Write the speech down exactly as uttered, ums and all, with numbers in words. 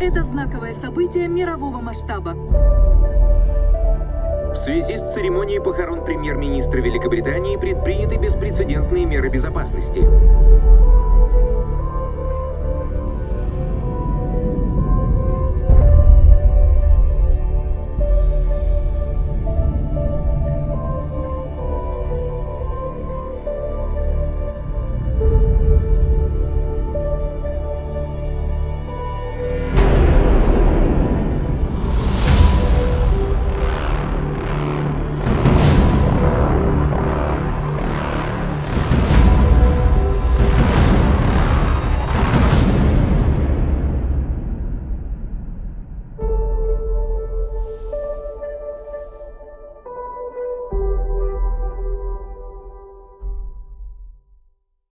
Это знаковое событие мирового масштаба. В связи с церемонией похорон премьер-министра Великобритании предприняты беспрецедентные меры безопасности.